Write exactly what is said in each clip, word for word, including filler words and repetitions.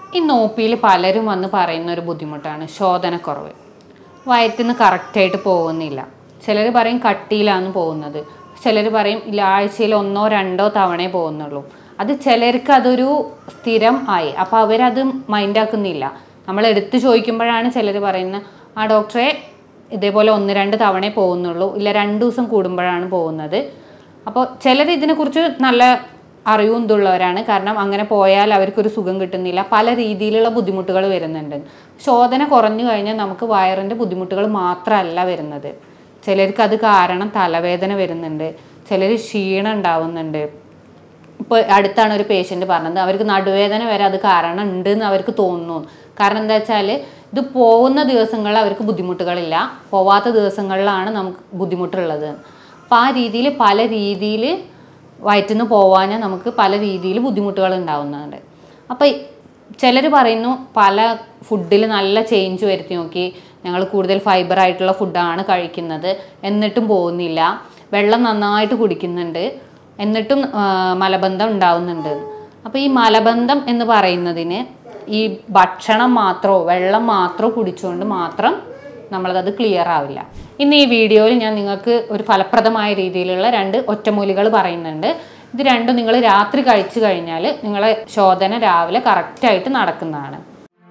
ഈ നോപ്പിയിൽ പലരും വന്ന് പറയുന്ന ഒരു ബുദ്ധിമുട്ടാണ് ശോധനക്കുറവ്. വയറ്റിൽ നിന്ന് കറക്റ്റായിട്ട് പോകുന്നില്ല. ചിലർ പറയും കട്ടിയിലാണ് പോകുന്നത്, ചിലർ പറയും ഇല്ല ആഴ്ചയിൽ ഒന്നോ രണ്ടോ തവണയേ പോകുന്നുള്ളൂ. അത് ചിലർക്ക് അതൊരു സ്ഥിരം ആയി, അപ്പോൾ അവരത് മൈൻഡാക്കുന്നില്ല. നമ്മൾ എടുത്ത് ചോദിക്കുമ്പോഴാണ് ചിലർ പറയുന്നത് ആ ഡോക്ടറെ ഇതേപോലെ ഒന്ന് രണ്ട് തവണയേ പോകുന്നുള്ളൂ, ഇല്ല രണ്ട് ദിവസം കൂടുമ്പോഴാണ് പോകുന്നത്. അപ്പോൾ ചിലർ ഇതിനെക്കുറിച്ച് നല്ല അറിവും ഇതുള്ളവരാണ്. കാരണം അങ്ങനെ പോയാൽ അവർക്കൊരു സുഖം കിട്ടുന്നില്ല, പല രീതിയിലുള്ള ബുദ്ധിമുട്ടുകൾ വരുന്നുണ്ട്. ശോധന കുറഞ്ഞു കഴിഞ്ഞാൽ നമുക്ക് വയറിൻ്റെ ബുദ്ധിമുട്ടുകൾ മാത്രമല്ല വരുന്നത്. ചിലർക്ക് അത് കാരണം തലവേദന വരുന്നുണ്ട്, ചിലർ ക്ഷീണം ഉണ്ടാവുന്നുണ്ട്. ഇപ്പോൾ അടുത്താണ് ഒരു പേഷ്യൻ്റ് പറഞ്ഞത് അവർക്ക് നടുവേദന വരെ അത് കാരണം ഉണ്ട് എന്ന് അവർക്ക് തോന്നുന്നു. കാരണം എന്താ വെച്ചാൽ ഇത് പോകുന്ന ദിവസങ്ങളിൽ അവർക്ക് ബുദ്ധിമുട്ടുകളില്ല, പോവാത്ത ദിവസങ്ങളിലാണ് നമുക്ക് ബുദ്ധിമുട്ടുള്ളത്. അപ്പോൾ ആ രീതിയിൽ പല രീതിയിൽ വയറ്റിൽ നിന്ന് പോവാഞ്ഞാൽ നമുക്ക് പല രീതിയിൽ ബുദ്ധിമുട്ടുകൾ ഉണ്ടാവുന്നുണ്ട്. അപ്പോൾ ചിലർ പറയുന്നു പല ഫുഡിൽ നല്ല ചേഞ്ച് വരുത്തി നോക്കി, ഞങ്ങൾ കൂടുതൽ ഫൈബർ ആയിട്ടുള്ള ഫുഡാണ് കഴിക്കുന്നത് എന്നിട്ടും പോകുന്നില്ല, വെള്ളം നന്നായിട്ട് കുടിക്കുന്നുണ്ട് എന്നിട്ടും മലബന്ധം ഉണ്ടാവുന്നുണ്ട്. അപ്പോൾ ഈ മലബന്ധം എന്ന് പറയുന്നതിന് ഈ ഭക്ഷണം മാത്രമോ വെള്ളം മാത്രമോ കുടിച്ചുകൊണ്ട് മാത്രം നമ്മളത് ക്ലിയർ ആവില്ല. ഇന്ന് ഈ വീഡിയോയിൽ ഞാൻ നിങ്ങൾക്ക് ഒരു ഫലപ്രദമായ രീതിയിലുള്ള രണ്ട് ഒറ്റമൂലികൾ പറയുന്നുണ്ട്. ഇത് രണ്ടും നിങ്ങൾ രാത്രി കഴിച്ചു കഴിഞ്ഞാൽ നിങ്ങളെ ശോധന രാവിലെ കറക്റ്റായിട്ട് നടക്കുന്നതാണ്.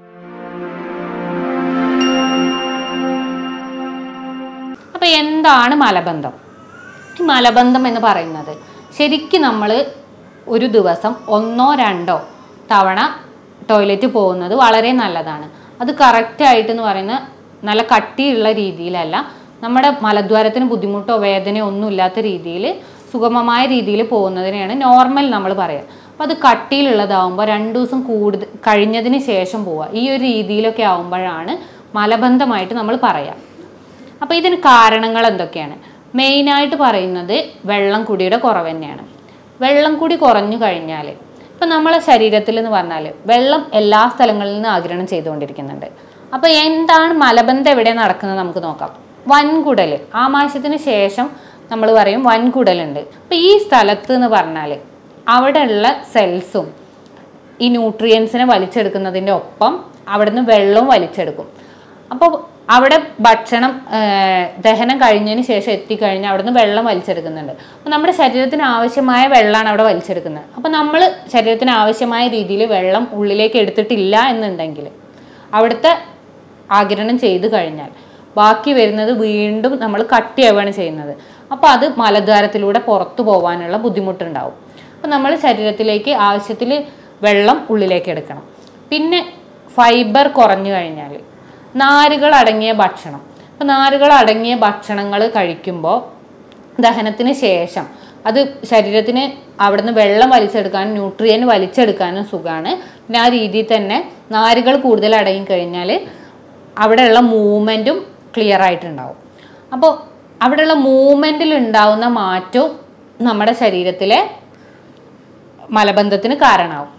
അപ്പോൾ എന്താണ് മലബന്ധം? ഈ മലബന്ധം എന്ന് പറയുന്നത് ശരിക്കും നമ്മൾ ഒരു ദിവസം ഒന്നോ രണ്ടോ തവണ ടോയ്ലറ്റ് പോകുന്നത് വളരെ നല്ലതാണ്. അത് കറക്റ്റായിട്ടെന്ന് പറയുന്നത് നല്ല കട്ടിയുള്ള രീതിയിലല്ല, നമ്മുടെ മലദ്വാരത്തിന് ബുദ്ധിമുട്ടോ വേദനയോ ഒന്നും ഇല്ലാത്ത രീതിയിൽ സുഗമമായ രീതിയിൽ പോകുന്നതിനെയാണ് നോർമൽ നമ്മൾ പറയുക. അപ്പോൾ അത് കട്ടിയിലുള്ളതാവുമ്പോൾ രണ്ട് ദിവസം കൂടുതൽ കഴിഞ്ഞതിന് ശേഷം പോവുക, ഈ ഒരു രീതിയിലൊക്കെ ആവുമ്പോഴാണ് മലബന്ധമായിട്ട് നമ്മൾ പറയുക. അപ്പോൾ ഇതിന് കാരണങ്ങൾ എന്തൊക്കെയാണ്? മെയിനായിട്ട് പറയുന്നത് വെള്ളം കുടിയുടെ കുറവ് തന്നെയാണ്. വെള്ളം കുടി കുറഞ്ഞു കഴിഞ്ഞാൽ ഇപ്പം നമ്മളെ ശരീരത്തിൽ എന്ന് പറഞ്ഞാൽ വെള്ളം എല്ലാ സ്ഥലങ്ങളിൽ നിന്നും ആഗിരണം ചെയ്തുകൊണ്ടിരിക്കുന്നുണ്ട്. അപ്പോൾ എന്താണ് മലബന്ധം എവിടെ നടക്കുന്നത് നമുക്ക് നോക്കാം. വൻകുടൽ, ആമാശയത്തിന് ശേഷം നമ്മൾ പറയും വൻകുടലുണ്ട്. അപ്പോൾ ഈ സ്ഥലത്ത് എന്ന് പറഞ്ഞാൽ അവിടെയുള്ള സെൽസും ഈ ന്യൂട്രിയൻസിനെ വലിച്ചെടുക്കുന്നതിൻ്റെ ഒപ്പം അവിടെ നിന്ന് വെള്ളവും വലിച്ചെടുക്കും. അപ്പോൾ അവിടെ ഭക്ഷണം ദഹനം കഴിഞ്ഞതിന് ശേഷം എത്തിക്കഴിഞ്ഞാൽ അവിടെ നിന്ന് വെള്ളം വലിച്ചെടുക്കുന്നുണ്ട്. അപ്പോൾ നമ്മുടെ ശരീരത്തിന് ആവശ്യമായ വെള്ളമാണ് അവിടെ വലിച്ചെടുക്കുന്നത്. അപ്പോൾ നമ്മൾ ശരീരത്തിന് ആവശ്യമായ രീതിയിൽ വെള്ളം ഉള്ളിലേക്ക് എടുത്തിട്ടില്ല എന്നുണ്ടെങ്കിൽ അവിടുത്തെ ആഗിരണം ചെയ്ത് കഴിഞ്ഞാൽ ബാക്കി വരുന്നത് വീണ്ടും നമ്മൾ കട്ടിയാവുകയാണ് ചെയ്യുന്നത്. അപ്പോൾ അത് മലദ്വാരത്തിലൂടെ പുറത്തു പോകാനുള്ള ബുദ്ധിമുട്ടുണ്ടാവും. അപ്പോൾ നമ്മൾ ശരീരത്തിലേക്ക് ആവശ്യത്തിൽ വെള്ളം ഉള്ളിലേക്ക് എടുക്കണം. പിന്നെ ഫൈബർ കുറഞ്ഞു കഴിഞ്ഞാൽ നാരുകൾ അടങ്ങിയ ഭക്ഷണം, അപ്പോൾ നാരുകൾ അടങ്ങിയ ഭക്ഷണങ്ങൾ കഴിക്കുമ്പോൾ ദഹനത്തിന് ശേഷം അത് ശരീരത്തിന് അവിടുന്ന് വെള്ളം വലിച്ചെടുക്കാനും ന്യൂട്രിയൻ വലിച്ചെടുക്കാനും സുഖമാണ്. പിന്നെ ആ രീതിയിൽ തന്നെ നാരുകൾ കൂടുതൽ അടങ്ങിക്കഴിഞ്ഞാൽ അവിടെയുള്ള മൂവ്മെൻറ്റും ക്ലിയർ ആയിട്ടുണ്ടാവും. അപ്പോൾ അവിടെയുള്ള മൂവ്മെൻറ്റിൽ ഉണ്ടാവുന്ന മാറ്റവും നമ്മുടെ ശരീരത്തിലെ മലബന്ധത്തിന് കാരണമാവും.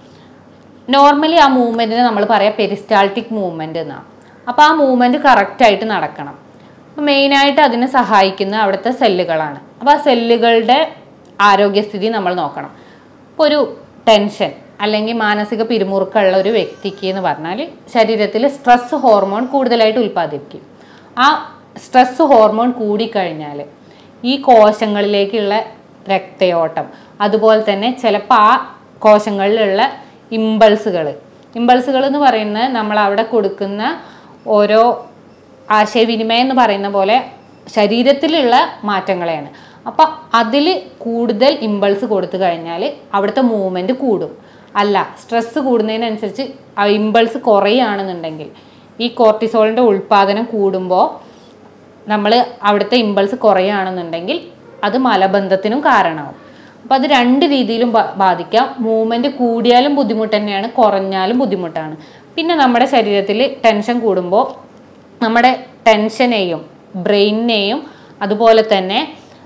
നോർമലി ആ മൂവ്മെൻറ്റിനെ നമ്മൾ പറയാം പെരിസ്റ്റാൾട്ടിക് മൂവ്മെൻറ്റ് എന്നാണ്. അപ്പോൾ ആ മൂവ്മെൻറ്റ് കറക്റ്റായിട്ട് നടക്കണം. അപ്പോൾ മെയിനായിട്ട് അതിനെ സഹായിക്കുന്ന അവിടുത്തെ സെല്ലുകളാണ്. അപ്പോൾ ആ സെല്ലുകളുടെ ആരോഗ്യസ്ഥിതി നമ്മൾ നോക്കണം. ഇപ്പോൾ ഒരു ടെൻഷൻ അല്ലെങ്കിൽ മാനസിക പിരിമുറുക്കമുള്ള ഒരു വ്യക്തിക്ക് എന്ന് പറഞ്ഞാൽ ശരീരത്തിൽ സ്ട്രെസ് ഹോർമോൺ കൂടുതലായിട്ട് ഉൽപ്പാദിപ്പിക്കും. ആ സ്ട്രെസ് ഹോർമോൺ കൂടിക്കഴിഞ്ഞാൽ ഈ കോശങ്ങളിലേക്കുള്ള രക്തയോട്ടം, അതുപോലെ തന്നെ ചിലപ്പോൾ ആ കോശങ്ങളിലുള്ള ഇമ്പൾസുകൾ ഇമ്പൾസുകൾ എന്ന് പറയുന്നത് നമ്മൾ അവിടെ കൊടുക്കുന്ന ഓരോ ആശയവിനിമയം എന്ന് പറയുന്ന പോലെ ശരീരത്തിലുള്ള മാറ്റങ്ങളെയാണ്. അപ്പം അതിൽ കൂടുതൽ ഇമ്പൾസ് കൊടുത്തു കഴിഞ്ഞാൽ അവിടുത്തെ മൂവ്മെൻറ്റ് കൂടും. അല്ല, സ്ട്രെസ്സ് കൂടുന്നതിനനുസരിച്ച് ആ ഇമ്പൾസ് കുറയുകയാണെന്നുണ്ടെങ്കിൽ ഈ കോർട്ടിസോളിൻ്റെ ഉൽപ്പാദനം കൂടുമ്പോൾ നമ്മൾ അവിടുത്തെ ഇമ്പൾസ് കുറയുകയാണെന്നുണ്ടെങ്കിൽ അത് മലബന്ധത്തിനും കാരണമാവും. അപ്പോൾ അത് രണ്ട് രീതിയിലും ബാധിക്കാം. മൂവ്മെൻറ്റ് കൂടിയാലും ബുദ്ധിമുട്ട് തന്നെയാണ്, കുറഞ്ഞാലും ബുദ്ധിമുട്ടാണ്. പിന്നെ നമ്മുടെ ശരീരത്തിൽ ടെൻഷൻ കൂടുമ്പോൾ നമ്മുടെ ടെൻഷനെയും ബ്രെയിനിനെയും അതുപോലെ തന്നെ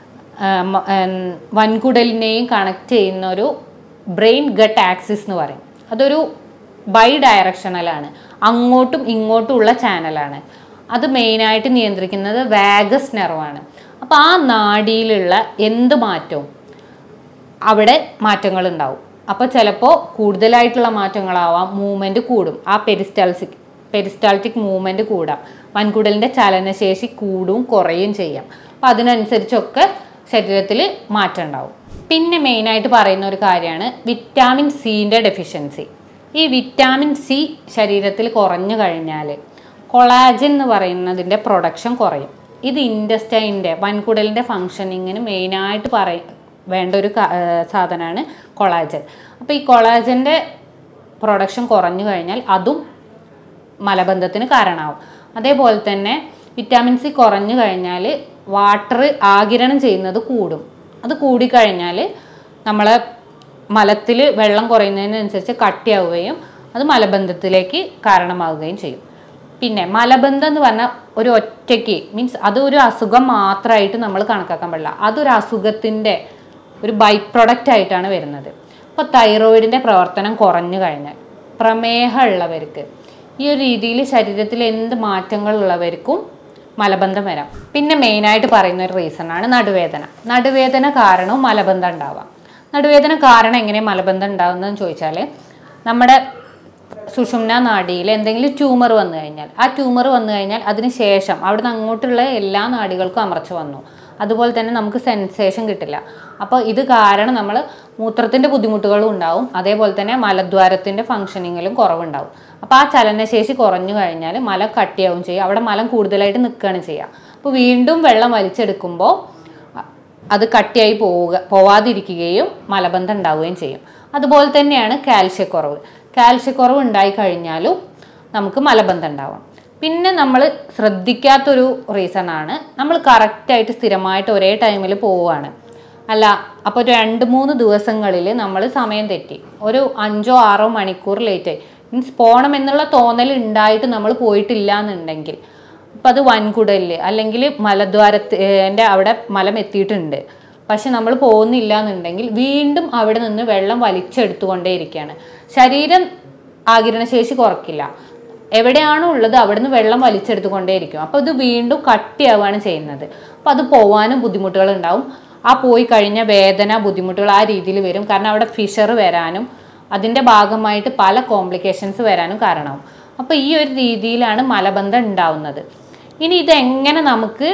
വൻകുടലിനെയും കണക്ട് ചെയ്യുന്ന ഒരു ബ്രെയിൻ ഗട്ട് ആക്സിസ് എന്ന് പറയും. അതൊരു ബൈ ഡയറക്ഷണലാണ്, അങ്ങോട്ടും ഇങ്ങോട്ടും ഉള്ള ചാനലാണ്. അത് മെയിനായിട്ട് നിയന്ത്രിക്കുന്നത് വാഗസ് നെർവാണ്. അപ്പോൾ ആ നാഡിയിലുള്ള എന്ത് മാറ്റവും അവിടെ മാറ്റങ്ങൾ ഉണ്ടാവും. അപ്പോൾ ചിലപ്പോൾ കൂടുതലായിട്ടുള്ള മാറ്റങ്ങളാവാം, മൂവ്മെൻറ്റ് കൂടും, ആ പെരിസ്റ്റാൾസിക് പെരിസ്റ്റാൾട്ടിക് മൂവ്മെൻറ്റ് കൂടാം, വൻകുടലിൻ്റെ ചലനശേഷി കൂടും കുറയും ചെയ്യാം. അപ്പം അതിനനുസരിച്ചൊക്കെ ശരീരത്തിൽ മാറ്റം ഉണ്ടാവും. പിന്നെ മെയിനായിട്ട് പറയുന്ന ഒരു കാര്യമാണ് വിറ്റാമിൻ സിൻ്റെ ഡെഫിഷ്യൻസി. ഈ വിറ്റാമിൻ സി ശരീരത്തിൽ കുറഞ്ഞു കഴിഞ്ഞാൽ കൊളാജൻ എന്ന് പറയുന്നതിൻ്റെ പ്രൊഡക്ഷൻ കുറയും. ഇത് ഇൻറ്റസ്റ്റൈൻ്റെ വൻകുടലിൻ്റെ ഫങ്ഷനിങ്ങിന് മെയിനായിട്ട് പറയ വേണ്ട ഒരു സാധനമാണ് കൊളാജൻ. അപ്പോൾ ഈ കൊളാജൻ്റെ പ്രൊഡക്ഷൻ കുറഞ്ഞു കഴിഞ്ഞാൽ അതും മലബന്ധത്തിന് കാരണമാവും. അതേപോലെ തന്നെ വിറ്റാമിൻ സി കുറഞ്ഞു കഴിഞ്ഞാൽ വാട്ടർ ആഗിരണം ചെയ്യുന്നത് കൂടും. അത് കൂടിക്കഴിഞ്ഞാൽ നമ്മളെ മലത്തിൽ വെള്ളം കുറയുന്നതിനനുസരിച്ച് കട്ടിയാവുകയും അത് മലബന്ധത്തിലേക്ക് കാരണമാവുകയും ചെയ്യും. പിന്നെ മലബന്ധം എന്ന് പറഞ്ഞാൽ ഒരു ഒറ്റയ്ക്ക് മീൻസ് അതൊരു അസുഖം മാത്രമായിട്ട് നമ്മൾ കണക്കാക്കാൻ പാടില്ല. അതൊരു അസുഖത്തിൻ്റെ ഒരു ബൈ പ്രൊഡക്റ്റ് ആയിട്ടാണ് വരുന്നത്. ഇപ്പോൾ തൈറോയിഡിൻ്റെ പ്രവർത്തനം കുറഞ്ഞു കഴിഞ്ഞാൽ പ്രമേഹം ഉള്ളവർക്ക് ഈ ഒരു രീതിയിൽ ശരീരത്തിൽ എന്ത് മാറ്റങ്ങൾ ഉള്ളവർക്കും മലബന്ധം വരാം. പിന്നെ മെയിനായിട്ട് പറയുന്ന ഒരു റീസണാണ് നടുവേദന. നടുവേദന കാരണവും മലബന്ധം ഉണ്ടാവാം. നടുവേദന കാരണം എങ്ങനെ മലബന്ധം ഉണ്ടാകുന്നതെന്ന് ചോദിച്ചാൽ നമ്മുടെ സുഷുമ്ന നാഡിയിൽ എന്തെങ്കിലും ട്യൂമർ വന്നു കഴിഞ്ഞാൽ ആ ട്യൂമർ വന്നു കഴിഞ്ഞാൽ അതിന് ശേഷം അവിടെ നിന്ന് അങ്ങോട്ടുള്ള എല്ലാ നാഡികൾക്കും അമർച്ച വന്നു. അതുപോലെ തന്നെ നമുക്ക് സെൻസേഷൻ കിട്ടില്ല. അപ്പോൾ ഇത് കാരണം നമ്മൾ മൂത്രത്തിൻ്റെ ബുദ്ധിമുട്ടുകളും ഉണ്ടാവും, അതേപോലെ തന്നെ മലദ്വാരത്തിൻ്റെ ഫങ്ഷനിങ്ങിലും കുറവുണ്ടാവും. അപ്പോൾ ആ ചലനശേഷി കുറഞ്ഞു കഴിഞ്ഞാൽ മലം കട്ടിയാവും ചെയ്യും, അവിടെ മലം കൂടുതലായിട്ട് നിൽക്കുകയാണ് ചെയ്യുക. അപ്പോൾ വീണ്ടും വെള്ളം വലിച്ചെടുക്കുമ്പോൾ അത് കട്ടിയായി പോവുക പോവാതിരിക്കുകയും മലബന്ധം ഉണ്ടാവുകയും ചെയ്യും. അതുപോലെ തന്നെയാണ് കാൽഷ്യക്കുറവ്. കാൽഷ്യക്കുറവ് ഉണ്ടായി കഴിഞ്ഞാലും നമുക്ക് മലബന്ധം ഉണ്ടാവാം. പിന്നെ നമ്മൾ ശ്രദ്ധിക്കാത്തൊരു റീസണാണ് നമ്മൾ കറക്റ്റായിട്ട് സ്ഥിരമായിട്ട് ഒരേ ടൈമിൽ പോവുകയാണ് അല്ല. അപ്പോൾ രണ്ട് മൂന്ന് ദിവസങ്ങളിൽ നമ്മൾ സമയം തെറ്റി ഒരു അഞ്ചോ ആറോ മണിക്കൂർ ലേറ്റായി മീൻസ് പോകണം എന്നുള്ള തോന്നൽ ഉണ്ടായിട്ട് നമ്മൾ പോയിട്ടില്ല എന്നുണ്ടെങ്കിൽ അപ്പം അത് വൻകുടലിൽ അല്ലെങ്കിൽ മലദ്വാരത്തിൻ്റെ അവിടെ മലം എത്തിയിട്ടുണ്ട്, പക്ഷെ നമ്മൾ പോകുന്നില്ല എന്നുണ്ടെങ്കിൽ വീണ്ടും അവിടെ നിന്ന് വെള്ളം വലിച്ചെടുത്തുകൊണ്ടേയിരിക്കുകയാണ്. ശരീരം ആഗിരണശേഷി കുറയ്ക്കില്ല, എവിടെയാണോ ഉള്ളത് അവിടെ നിന്ന് വെള്ളം വലിച്ചെടുത്തുകൊണ്ടേയിരിക്കും. അപ്പോൾ ഇത് വീണ്ടും കട്ടിയാവുകയാണ് ചെയ്യുന്നത്. അപ്പോൾ അത് പോകാനും ബുദ്ധിമുട്ടുകൾ ഉണ്ടാവും. ആ പോയി കഴിഞ്ഞ വേദന ബുദ്ധിമുട്ടുകൾ ആ രീതിയിൽ വരും. കാരണം അവിടെ ഫിഷർ വരാനും അതിൻ്റെ ഭാഗമായിട്ട് പല കോംപ്ലിക്കേഷൻസ് വരാനും കാരണമാവും. അപ്പോൾ ഈ ഒരു രീതിയിലാണ് മലബന്ധം ഉണ്ടാവുന്നത്. ഇനി ഇതെങ്ങനെ നമുക്ക്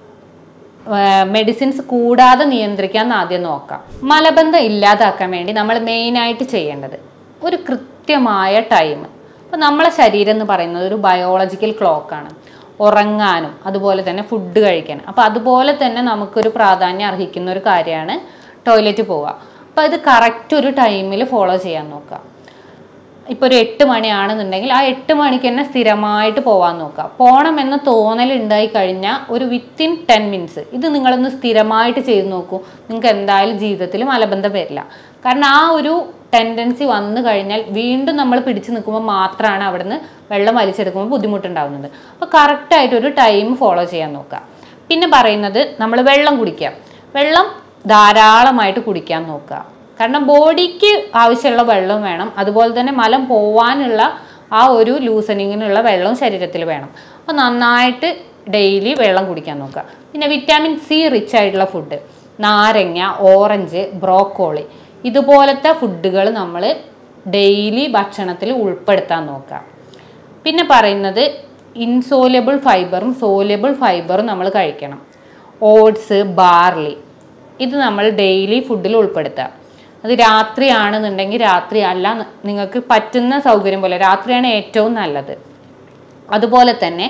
മെഡിസിൻസ് കൂടാതെ നിയന്ത്രിക്കാൻ ആദ്യം നോക്കാം. മലബന്ധം ഇല്ലാതാക്കാൻ വേണ്ടി നമ്മൾ മെയിനായിട്ട് ചെയ്യേണ്ടത് ഒരു കൃത്യമായ ടൈം. അപ്പോൾ നമ്മളെ ശരീരം എന്ന് പറയുന്നത് ഒരു ബയോളജിക്കൽ ക്ലോക്കാണ്. ഉറങ്ങാനും അതുപോലെ തന്നെ ഫുഡ് കഴിക്കാനും. അപ്പോൾ അതുപോലെ തന്നെ നമുക്കൊരു പ്രാധാന്യം അർഹിക്കുന്ന ഒരു കാര്യമാണ് ടോയ്ലറ്റ് പോവുക. അപ്പോൾ ഇത് കറക്റ്റ് ഒരു ടൈമിൽ ഫോളോ ചെയ്യാൻ നോക്കുക. ഇപ്പോൾ ഒരു എട്ട് മണിയാണെന്നുണ്ടെങ്കിൽ ആ എട്ട് മണിക്ക് തന്നെ സ്ഥിരമായിട്ട് പോകാൻ നോക്കുക. പോകണമെന്ന് തോന്നൽ ഉണ്ടായി കഴിഞ്ഞാൽ ഒരു വിത്തിൻ ടെൻ മിനിറ്റ്സ് ഇത് നിങ്ങളൊന്ന് സ്ഥിരമായിട്ട് ചെയ്ത് നോക്കൂ. നിങ്ങൾക്ക് എന്തായാലും ജീവിതത്തിൽ മലബന്ധം വരില്ല. കാരണം ആ ഒരു ടെൻഡൻസി വന്നു കഴിഞ്ഞാൽ വീണ്ടും നമ്മൾ പിടിച്ചു നിൽക്കുമ്പോൾ മാത്രമാണ് അവിടുന്ന് വെള്ളം വലിച്ചെടുക്കുമ്പോൾ ബുദ്ധിമുട്ടുണ്ടാകുന്നത്. അപ്പോൾ കറക്റ്റായിട്ട് ഒരു ടൈം ഫോളോ ചെയ്യാൻ നോക്കുക. പിന്നെ പറയുന്നത് നമ്മൾ വെള്ളം കുടിക്കുക. വെള്ളം ധാരാളമായിട്ട് കുടിക്കാൻ നോക്കുക. കാരണം ബോഡിക്ക് ആവശ്യമുള്ള വെള്ളം വേണം, അതുപോലെ തന്നെ മലം പോവാനുള്ള ആ ഒരു ലൂസനിങ്ങിനുള്ള വെള്ളവും ശരീരത്തിൽ വേണം. അപ്പോൾ നന്നായിട്ട് ഡെയിലി വെള്ളം കുടിക്കാൻ നോക്കുക. പിന്നെ വിറ്റാമിൻ സി റിച്ച് ആയിട്ടുള്ള ഫുഡ്, നാരങ്ങ, ഓറഞ്ച്, ബ്രോക്കോളി ഇതുപോലത്തെ ഫുഡുകൾ നമ്മൾ ഡെയിലി ഭക്ഷണത്തിൽ ഉൾപ്പെടുത്താൻ നോക്കുക. പിന്നെ പറയുന്നത് ഇൻസോലബിൾ ഫൈബറും സോലബിൾ ഫൈബറും നമ്മൾ കഴിക്കണം. ഓട്സ്, ബാർലി ഇത് നമ്മൾ ഡെയിലി ഫുഡിൽ ഉൾപ്പെടുത്തുക. അത് രാത്രിയാണെന്നുണ്ടെങ്കിൽ രാത്രി അല്ല, നിങ്ങൾക്ക് പറ്റുന്ന സൗകര്യം പോലെ രാത്രിയാണ് ഏറ്റവും നല്ലത്. അതുപോലെ തന്നെ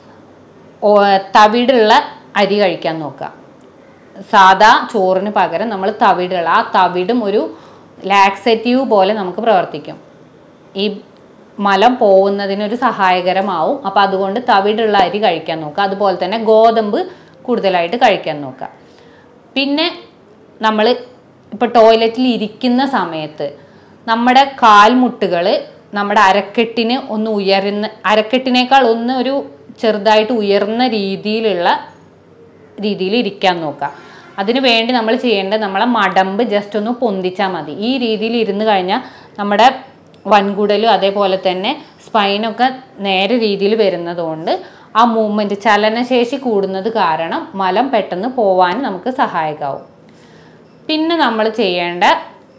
തവിടുള്ള അരി കഴിക്കാൻ നോക്കുക. സാധാ ചോറിന് പകരം നമ്മൾ തവിടുള്ള ആ തവിടും ഒരു ലാക്സേറ്റീവ് പോലെ നമുക്ക് പ്രവർത്തിക്കും, ഈ മലം പോകുന്നതിനൊരു സഹായകരമാവും. അപ്പോൾ അതുകൊണ്ട് തവിടുള്ള അരി കഴിക്കാൻ നോക്കുക. അതുപോലെ തന്നെ ഗോതമ്പ് കൂടുതലായിട്ട് കഴിക്കാൻ നോക്കുക. പിന്നെ നമ്മൾ ഇപ്പോൾ ടോയ്ലറ്റിൽ ഇരിക്കുന്ന സമയത്ത് നമ്മുടെ കാൽമുട്ടുകൾ നമ്മുടെ അരക്കെട്ടിന് ഒന്ന് ഉയരുന്ന അരക്കെട്ടിനേക്കാൾ ഒന്ന് ഒരു ചെറുതായിട്ട് ഉയർന്ന രീതിയിലുള്ള രീതിയിൽ ഇരിക്കാൻ നോക്കുക. അതിനു വേണ്ടി നമ്മൾ ചെയ്യേണ്ടത് നമ്മളെ മടമ്പ് ജസ്റ്റ് ഒന്ന് പൊന്തിച്ചാൽ മതി. ഈ രീതിയിൽ ഇരുന്ന് കഴിഞ്ഞാൽ നമ്മുടെ വൻകുടലും അതേപോലെ തന്നെ സ്പൈനൊക്കെ നേരെ രീതിയിൽ വരുന്നതുകൊണ്ട് ആ മൂവ്മെൻറ്റ് ചലനശേഷി കൂടുന്നത് കാരണം മലം പെട്ടെന്ന് പോവാൻ നമുക്ക് സഹായകമാവും. പിന്നെ നമ്മൾ ചെയ്യേണ്ട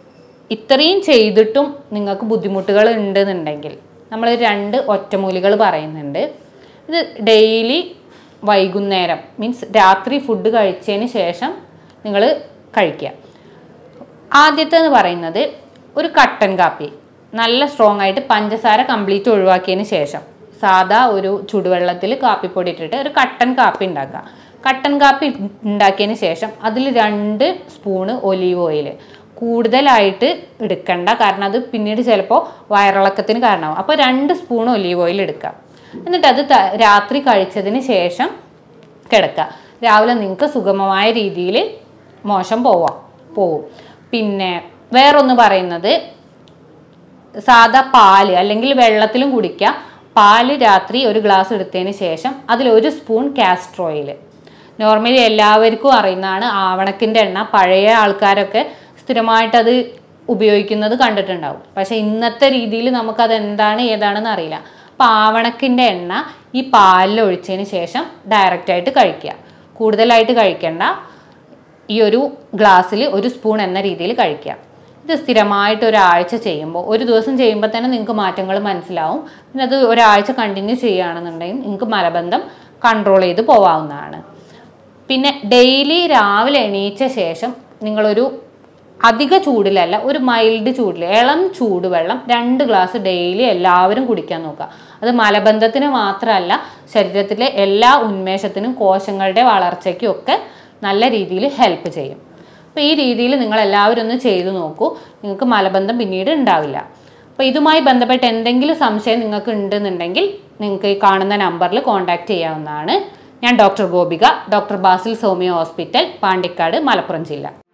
ഇത്രയും ചെയ്തിട്ടും നിങ്ങൾക്ക് ബുദ്ധിമുട്ടുകൾ ഉണ്ടെന്നുണ്ടെങ്കിൽ നമ്മൾ രണ്ട് ഒറ്റമൂലികൾ പറയുന്നുണ്ട്. ഇത് ഡെയിലി വൈകുന്നേരം മീൻസ് രാത്രി ഫുഡ് കഴിച്ചതിന് ശേഷം നിങ്ങൾ കഴിക്കുക. ആദ്യത്തേന്ന് പറയുന്നത് ഒരു കട്ടൻ കാപ്പി നല്ല സ്ട്രോങ് ആയിട്ട് പഞ്ചസാര കംപ്ലീറ്റ് ഒഴിവാക്കിയതിന് ശേഷം സാധാ ഒരു ചുടുവെള്ളത്തിൽ കാപ്പിപ്പൊടി ഇട്ടിട്ട് ഒരു കട്ടൻ കാപ്പി ഉണ്ടാക്കുക. കട്ടൻ കാപ്പി ഉണ്ടാക്കിയതിന് ശേഷം അതിൽ രണ്ട് സ്പൂണ് ഒലീവ് ഓയിൽ, കൂടുതലായിട്ട് എടുക്കണ്ട, കാരണം അത് പിന്നീട് ചിലപ്പോൾ വയറിളക്കത്തിന് കാരണമാവും. അപ്പോൾ രണ്ട് സ്പൂൺ ഒലീവ് ഓയിൽ എടുക്കുക. എന്നിട്ട് അത് രാത്രി കഴിച്ചതിന് ശേഷം കിടക്കുക. രാവിലെ നിങ്ങൾക്ക് സുഗമമായ രീതിയിൽ മോശം പോവാം പോവും. പിന്നെ വേറൊന്ന് പറയുന്നത് സാധാ പാല് അല്ലെങ്കിൽ വെള്ളത്തിലും കുടിക്കുക. പാല് രാത്രി ഒരു ഗ്ലാസ് എടുത്തതിന് ശേഷം അതിലൊരു സ്പൂൺ കാസ്റ്റർ ഓയിൽ. നോർമലി എല്ലാവർക്കും അറിയുന്നതാണ് ആവണക്കിൻ്റെ എണ്ണ. പഴയ ആൾക്കാരൊക്കെ സ്ഥിരമായിട്ടത് ഉപയോഗിക്കുന്നത് കണ്ടിട്ടുണ്ടാവും. പക്ഷേ ഇന്നത്തെ രീതിയിൽ നമുക്കത് എന്താണ് ഏതാണെന്ന് അറിയില്ല. അപ്പോൾ ആവണക്കിൻ്റെ എണ്ണ ഈ പാലിൽ ഒഴിച്ചതിന് ശേഷം ഡയറക്റ്റായിട്ട് കഴിക്കുക. കൂടുതലായിട്ട് കഴിക്കേണ്ട, ഈ ഒരു ഗ്ലാസ്സിൽ ഒരു സ്പൂൺ എന്ന രീതിയിൽ കഴിക്കുക. ഇത് സ്ഥിരമായിട്ട് ഒരാഴ്ച ചെയ്യുമ്പോൾ, ഒരു ദിവസം ചെയ്യുമ്പോൾ തന്നെ നിങ്ങൾക്ക് മാറ്റങ്ങൾ മനസ്സിലാവും. പിന്നെ അത് ഒരാഴ്ച കണ്ടിന്യൂ ചെയ്യുകയാണെന്നുണ്ടെങ്കിൽ നിങ്ങൾക്ക് മലബന്ധം കൺട്രോൾ ചെയ്ത് പോവാവുന്നതാണ്. പിന്നെ ഡെയിലി രാവിലെ എണീച്ച ശേഷം നിങ്ങളൊരു അധിക ചൂടിലല്ല, ഒരു മൈൽഡ് ചൂടിൽ ഇളം ചൂടുവെള്ളം രണ്ട് ഗ്ലാസ് ഡെയിലി എല്ലാവരും കുടിക്കാൻ നോക്കുക. അത് മലബന്ധത്തിന് മാത്രമല്ല, ശരീരത്തിലെ എല്ലാ ഉന്മേഷത്തിനും കോശങ്ങളുടെ വളർച്ചയ്ക്കും ഒക്കെ നല്ല രീതിയിൽ ഹെൽപ്പ് ചെയ്യും. അപ്പോൾ ഈ രീതിയിൽ നിങ്ങൾ എല്ലാവരും ഒന്ന് ചെയ്തു നോക്കൂ. നിങ്ങൾക്ക് മലബന്ധം പിന്നീട് ഉണ്ടാവില്ല. അപ്പോൾ ഇതുമായി ബന്ധപ്പെട്ട് എന്തെങ്കിലും സംശയം നിങ്ങൾക്ക് ഉണ്ടെന്നുണ്ടെങ്കിൽ നിങ്ങൾക്ക് ഈ കാണുന്ന നമ്പറിൽ കോൺടാക്റ്റ് ചെയ്യാവുന്നതാണ്. ഞാൻ ഡോക്ടർ ഗോപിക, ഡോക്ടർ ബാസിൽ സോമിയോ ഹോസ്പിറ്റൽ, പാണ്ടിക്കാട്, മലപ്പുറം ജില്ല.